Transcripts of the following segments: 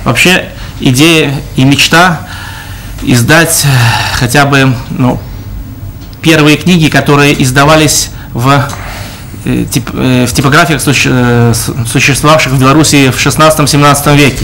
Вообще идея и мечта издать хотя бы первые книги, которые издавались в типографиях, существовавших в Беларуси в 16-17 веке.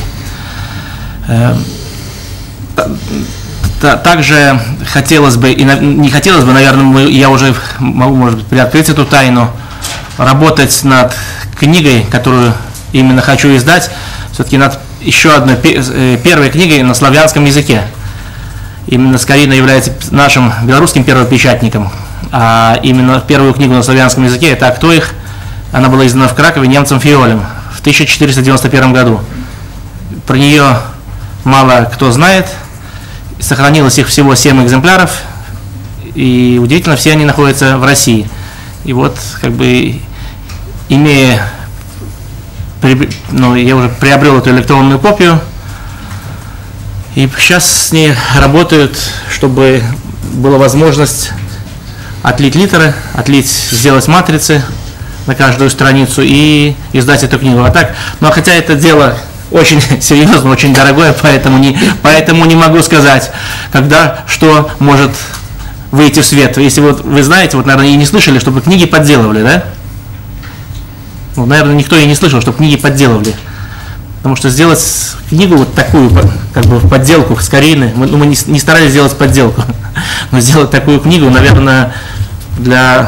Также хотелось бы, и не хотелось бы, наверное, я уже могу, может быть, приоткрыть эту тайну, работать над книгой, которую именно хочу издать, все-таки над еще одной первой книгой на славянском языке. Именно Скорина является нашим белорусским первопечатником, а именно первую книгу на славянском языке, это «А кто их?», она была издана в Кракове немцем Фиолем в 1491 году. Про нее мало кто знает, сохранилось их всего 7 экземпляров, и удивительно, все они находятся в России. И вот, как бы, имея, я уже приобрел эту электронную копию, и сейчас с ней работают, чтобы была возможность отлить литеры, сделать матрицы на каждую страницу и издать эту книгу. А так, хотя это дело очень серьезно, очень дорогое, поэтому не могу сказать, когда что может выйти в свет. Если вы знаете, наверное, и не слышали, чтобы книги подделывали, да? Наверное, никто и не слышал, чтобы книги подделывали. Потому что сделать книгу такую, как бы в подделку с Карины, мы не старались сделать подделку, но сделать такую книгу, наверное, для,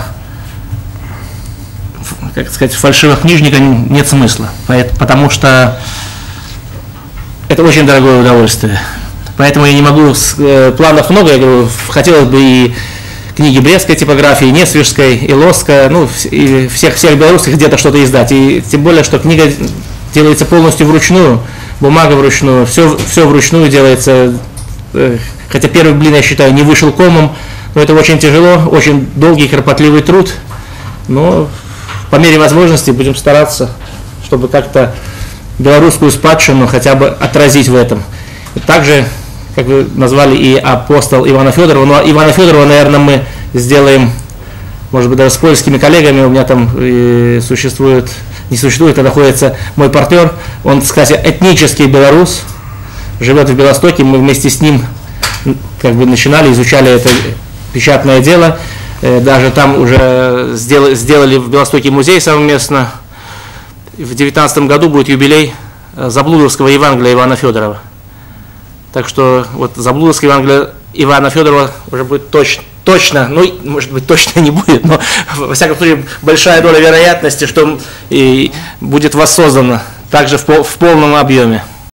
как сказать, фальшивых книжника нет смысла, потому что это очень дорогое удовольствие. Поэтому я не могу, планов много, я говорю, хотелось бы и книги брестской типографии, Несвежской, Илосской, и всех белорусских где-то что-то издать. И тем более, что книга делается полностью вручную, бумага вручную, все вручную делается. Хотя первый блин, я считаю, не вышел комом, но это очень тяжело, очень долгий, кропотливый труд. Но по мере возможности будем стараться, чтобы как-то белорусскую спадщину хотя бы отразить в этом. И также, как вы назвали, и апостол Ивана Федорова. Но Ивана Федорова, наверное, мы сделаем, может быть, даже с польскими коллегами. У меня там не существует, а находится мой партнер. Он, кстати, этнический белорус, живет в Белостоке. Мы вместе с ним как бы начинали, изучали это печатное дело. Даже там уже сделали в Белостоке музей совместно. В 2019 году будет юбилей Заблудовского Евангелия Ивана Федорова. Так что Заблудовское Евангелие Ивана Федорова уже будет точно, может быть, точно не будет, но во всяком случае большая доля вероятности, что и будет воссоздано также в полном объеме.